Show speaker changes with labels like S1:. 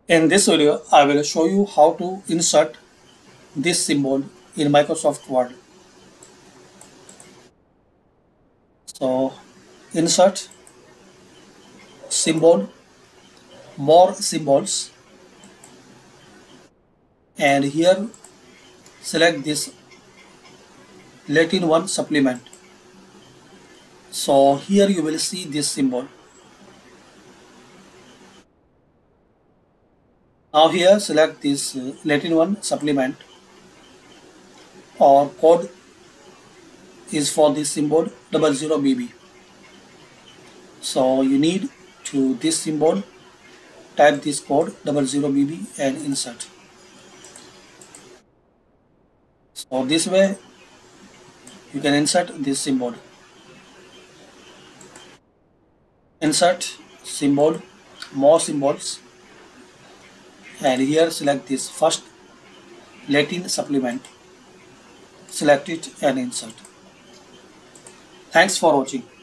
S1: In this video, I will show you how to insert this symbol in Microsoft Word. So, insert symbol, more symbols, and here select this Latin one supplement. So here you will see this symbol. Now here select this Latin one supplement or code is for this symbol 00BB. So you need to this symbol, type this code 00BB and insert. So this way you can insert this symbol. Insert symbol, more symbols, and here select this first Latin supplement. Select it and insert. Thanks for watching.